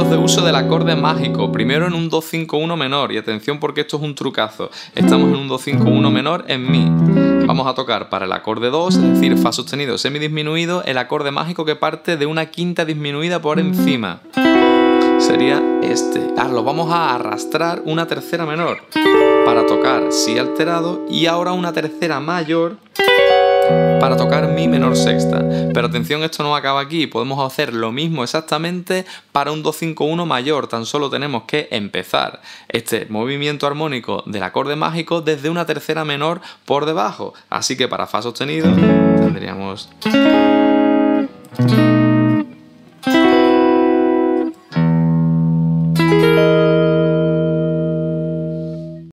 de uso del acorde mágico, primero en un Do-5-1 menor, y atención porque esto es un trucazo, estamos en un Do-5-1 menor en Mi. Vamos a tocar para el acorde 2, es decir, Fa sostenido semidisminuido, el acorde mágico que parte de una quinta disminuida por encima. Sería este. Ahora lo vamos a arrastrar una tercera menor para tocar Si alterado y ahora una tercera mayor para tocar Mi menor sexta. Pero atención, esto no acaba aquí, podemos hacer lo mismo exactamente para un Do-5-1 mayor, tan solo tenemos que empezar este movimiento armónico del acorde mágico desde una tercera menor por debajo. Así que para Fa sostenido tendríamos...